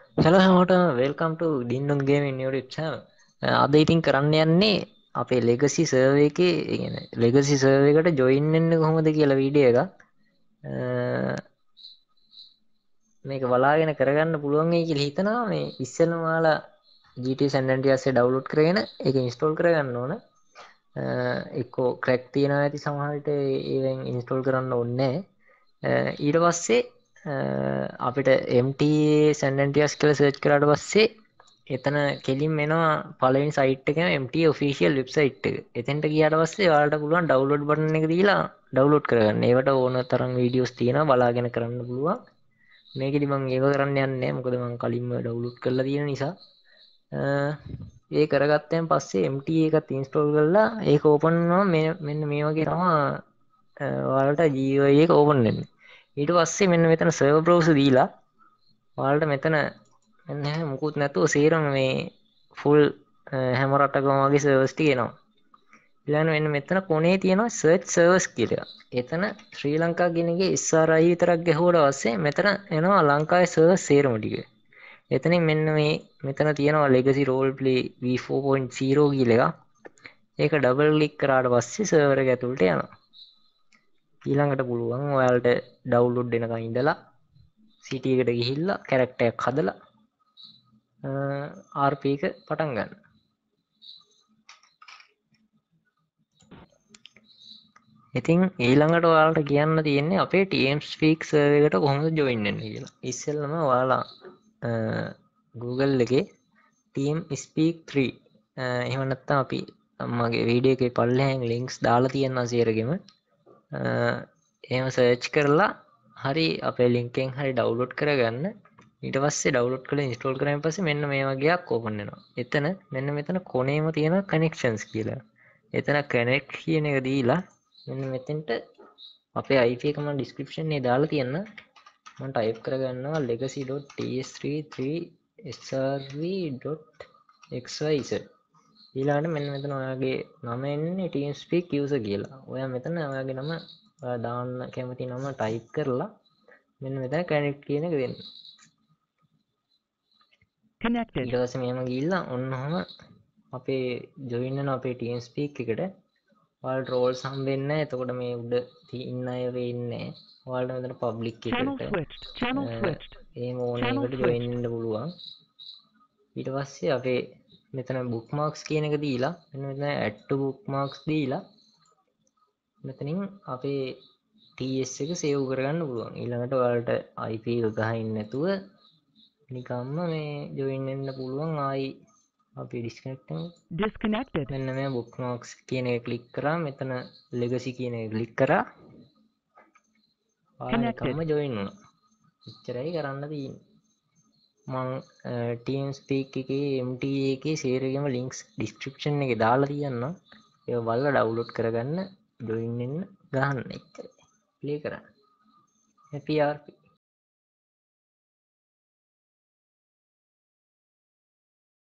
Hello හැමෝටම welcome to Dindon Gaming YouTube channel. අද ඉතින් කරන්න යන්නේ අපේ legacy server එකේ ඒ කියන්නේ legacy server එකට join වෙන්න කොහොමද කියලා වීඩියෝ එකක්. මේක බලාගෙන කරගන්න පුළුවන් වෙයි කියලා හිතනවා. මේ ඉස්සෙල්ලාම ඔයාලා GTA San Andreas එක download කරගෙන ඒක install කරගන්න ඕන. එක්කෝ crack තියෙනවා ඇති සමහර විට ඒවෙන් install කරන්න ඕනේ නැහැ. ඊට පස්සේ අපිට MTA San Andreas කියලා search කරාට පස්සේ එතන කෙලින්ම එනවා පළවෙනි site එකම MTA official website එක. එතෙන්ට ගියාට පස්සේ ඔයාලට පුළුවන් download button එක දීලා download කරගන්න. ඒවට ඕන තරම් videos තියෙනවා බලාගෙන කරන්න පුළුවන්. මේකෙදි මම ඒව කරන්න යන්නේ නැහැ. මොකද මම කලින්ම download කරලා තියෙන නිසා. ඒ කරගත්තයන් පස්සේ MTA එකත් install කරලා ඒක open වෙනවා. මෙන්න මේ වගේ තමයි ඔයාලට GUI එක open වෙන්නේ. ඊට පස්සේ මෙන්න මෙතන server browser දීලා ඔයාලට මෙතන මෙන්න මුකුත් නැතුව සේරම මේ full හැම රටකම වගේ servers ටික එනවා. ඊළඟට මෙන්න මෙතන කොනේ තියෙනවා search servers කියලා. එතන ශ්‍රී ලංකා කියන එකේ SRI විතරක් ගැහුවට පස්සේ මෙතන එනවා ලංකාවේ servers සේරම ටික. එතනින් මෙන්න මේ මෙතන තියෙනවා legacy roleplay v4.0 කියලා එකක්. ඒක ඩබල් ක්ලික් කරාට පස්සේ server එක ඇතුළට යනවා. ඊළඟට පුළුවන් ඔයාලට ඩවුන්ලෝඩ් වෙනකන් ඉඳලා සිටි එකට ගිහිල්ලා කැරක්ටර් එකක් හදලා RP එක පටන් ගන්න. ඉතින් ඊළඟට ඔයාලට කියන්න තියෙන්නේ අපේ TeamSpeak server එකට කොහොමද join වෙන්නේ කියලා. ඉස්සෙල්ලම ඔයාලා Google එකේ TeamSpeak 3 එහෙම නැත්නම් අපි මගේ වීඩියෝ එකේ පල්ලෙහාන් links දාලා තියෙනවා සියරගෙම. එහෙම සර්ච් කරලා හරි අපේ link එකෙන් හරි download කරගන්න. ඊට පස්සේ download කරලා install කරාන් පස්සේ මෙන්න මේ වගේ එකක් open වෙනවා. එතන මෙන්න මෙතන කොනේම තියෙන connections කියලා. එතන connect කියන එක දීලා මෙන්න මෙතෙන්ට අපේ IP එක මම description එකේ දාලා තියන්න. මම type කරගන්නවා legacy.ts3srv.xyz. ඊළඟට මෙන්න මෙතන ඔයාගේ නම එන්නේ TeamSpeak user කියලා. ඔයා මෙතන ඔයාගේ නම දාන්න කැමති නම type කරලා මෙන්න මෙතන connect කියන එක දෙන්න. Connected. ඊට පස්සේ මෙහෙම ගිහිල්ලා ඔන්නෝම අපේ join වෙන අපේ TeamSpeak එකට ඔයාලට roles හම්බෙන්නේ නැහැ. එතකොට මේ උඩ ඉන්න අය වෙන්නේ නැහැ. ඔයාලට මෙතන public Channel එකට switched. Channel switched. එහෙම ඕන Channel එකට join switched. වෙන්න පුළුවන්. ඊට පස්සේ අපේ මෙතන bookmarks කියන එක දීලා මෙන්න මෙතන add to bookmarks දීලා මෙතනින් අපේ TS එක save කරගන්න පුළුවන්. ඊළඟට ඔයාලට IP එක ගහින් නැතුව නිකම්ම මේ join වෙන්න පුළුවන්. ආයි අපි disconnect කරමු. Disconnected. මෙන්න මේ bookmarks කියන එක click කරා මෙතන legacy කියන එක click කරා ඔයාලා Connected. නිකම්ම join වුණා. එච්චරයි කරන්න තියෙන්නේ. මං TeamSpeak එකේ MTA එකේ සේරගෙම links description එකේ දාලා තියන්නම්. ඒක බලලා download කරගන්න join වෙන්න ගහන්න එච්චරයි. play කරන්න. happy RP